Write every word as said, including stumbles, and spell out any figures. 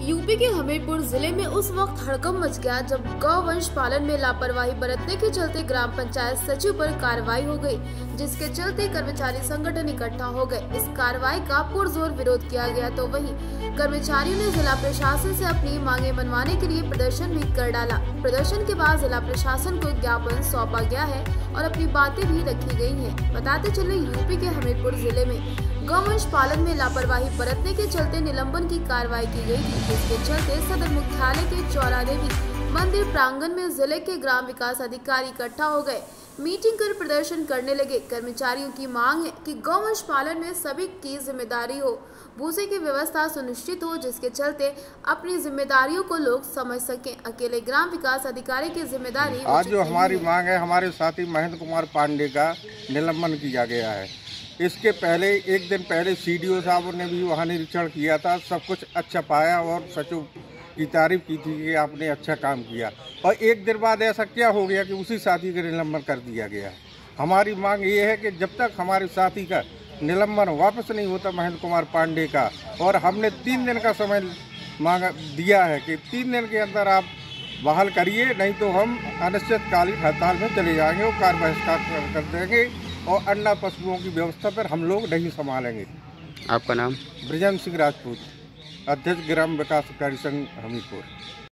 UP के हमीरपुर जिले में उस वक्त हड़कंप मच गया जब गौवंश पालन में लापरवाही बरतने के चलते ग्राम पंचायत सचिव पर कार्रवाई हो गई, जिसके चलते कर्मचारी संगठन इकट्ठा हो गए। इस कार्रवाई का पुरजोर विरोध किया गया तो वहीं कर्मचारियों ने जिला प्रशासन से अपनी मांगे मनवाने के लिए प्रदर्शन भी कर डाला। प्रदर्शन के बाद जिला प्रशासन को ज्ञापन सौंपा गया है और अपनी बातें भी रखी गयी है। बताते चले यूपी के हमीरपुर जिले में गौवंश पालन में लापरवाही बरतने के चलते निलंबन की कार्रवाई की गई थी, जिसके चलते सदर मुख्यालय के चौरा देवी मंदिर प्रांगण में जिले के ग्राम विकास अधिकारी इकट्ठा हो गए, मीटिंग कर प्रदर्शन करने लगे। कर्मचारियों की मांग है कि गौवंश पालन में सभी की जिम्मेदारी हो, भूसे की व्यवस्था सुनिश्चित हो, जिसके चलते अपनी जिम्मेदारियों को लोग समझ सकें। अकेले ग्राम विकास अधिकारी की जिम्मेदारी आज जो हमारी मांग है, हमारे साथी महेंद्र कुमार पांडे का निलंबन किया गया है। इसके पहले एक दिन पहले सीडीओ साहब ने भी वहाँ निरीक्षण किया था, सब कुछ अच्छा पाया और सचिव की तारीफ की थी कि आपने अच्छा काम किया। और एक दिन बाद ऐसा क्या हो गया कि उसी साथी का निलंबन कर दिया गया। हमारी मांग ये है कि जब तक हमारे साथी का निलंबन वापस नहीं होता महेंद्र कुमार पांडे का, और हमने तीन दिन का समय मांगा दिया है कि तीन दिन के अंदर आप बहाल करिए, नहीं तो हम अनिश्चितकालीन हड़ताल में चले जाएंगे और कार्य बहिष्कार कर देंगे और अन्य पशुओं की व्यवस्था पर हम लोग नहीं संभालेंगे। आपका नाम? ब्रजेंद्र सिंह राजपूत, अध्यक्ष ग्राम विकास अधिकारी संघ हमीरपुर।